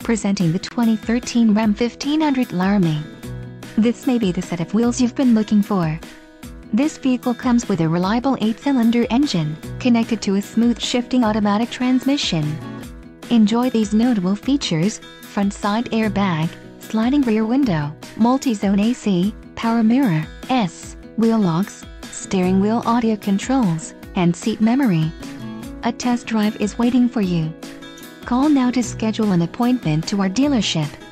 Presenting the 2013 Ram 1500 Laramie. This may be the set of wheels you've been looking for. This vehicle comes with a reliable 8-cylinder engine, connected to a smooth shifting automatic transmission. Enjoy these notable features: front side airbag, sliding rear window, multi-zone AC, power mirror, wheel locks, steering wheel audio controls, and seat memory. A test drive is waiting for you. Call now to schedule an appointment to our dealership.